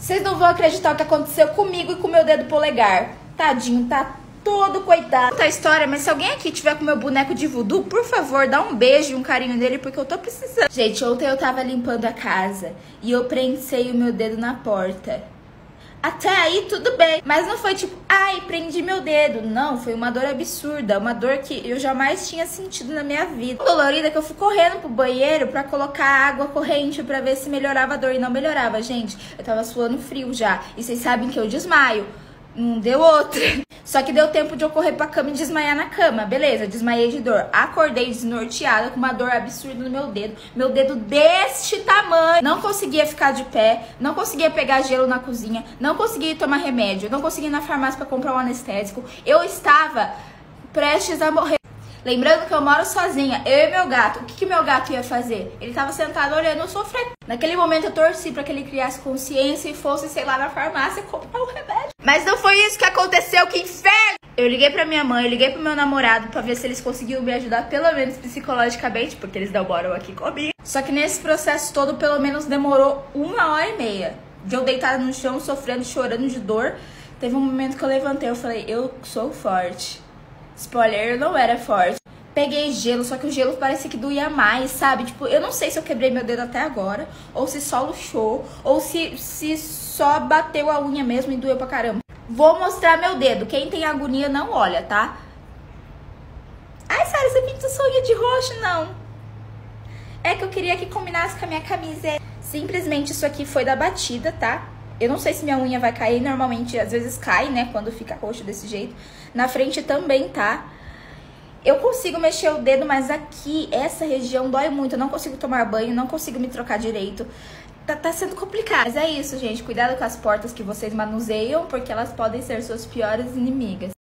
Vocês não vão acreditar o que aconteceu comigo e com o meu dedo polegar. Tadinho, tá todo coitado. Conta a história, mas se alguém aqui tiver com meu boneco de voodoo, por favor, dá um beijo e um carinho nele, porque eu tô precisando. Gente, ontem eu tava limpando a casa e eu prensei o meu dedo na porta. Até aí tudo bem, mas não foi tipo, ai, prendi meu dedo. Não, foi uma dor absurda, uma dor que eu jamais tinha sentido na minha vida. Dolorida que eu fui correndo pro banheiro pra colocar água corrente pra ver se melhorava a dor. E não melhorava, gente. Eu tava suando frio já. E vocês sabem que eu desmaio. Não deu outra. Só que deu tempo de eu correr pra cama e desmaiar na cama. Beleza, desmaiei de dor. Acordei desnorteada com uma dor absurda no meu dedo. Meu dedo deste tamanho. Não conseguia ficar de pé. Não conseguia pegar gelo na cozinha. Não conseguia tomar remédio. Não conseguia ir na farmácia pra comprar um anestésico. Eu estava prestes a morrer. Lembrando que eu moro sozinha, eu e meu gato. O que meu gato ia fazer? Ele tava sentado olhando eu sofrer. Naquele momento eu torci pra que ele criasse consciência e fosse, sei lá, na farmácia comprar um remédio. Mas não foi isso que aconteceu, que inferno! Eu liguei pra minha mãe, eu liguei pro meu namorado pra ver se eles conseguiam me ajudar, pelo menos psicologicamente, porque eles não moram aqui comigo. Só que nesse processo todo, pelo menos demorou 1h30. De eu deitada no chão, sofrendo, chorando de dor. Teve um momento que eu levantei, eu falei, eu sou forte. Spoiler, eu não era forte. Peguei gelo, só que o gelo parecia que doía mais, sabe? Tipo, eu não sei se eu quebrei meu dedo até agora, ou se só luxou, ou se só bateu a unha mesmo e doeu pra caramba. Vou mostrar meu dedo. Quem tem agonia não olha, tá? Ai, Sara, você pintou sua unha de roxo? Não. É que eu queria que combinasse com a minha camisa. Simplesmente isso aqui foi da batida, tá? Eu não sei se minha unha vai cair, normalmente às vezes cai, né, quando fica roxo desse jeito. Na frente também, tá? Eu consigo mexer o dedo, mas aqui, essa região dói muito. Eu não consigo tomar banho, não consigo me trocar direito. Tá sendo complicado. Mas é isso, gente. Cuidado com as portas que vocês manuseiam, porque elas podem ser suas piores inimigas.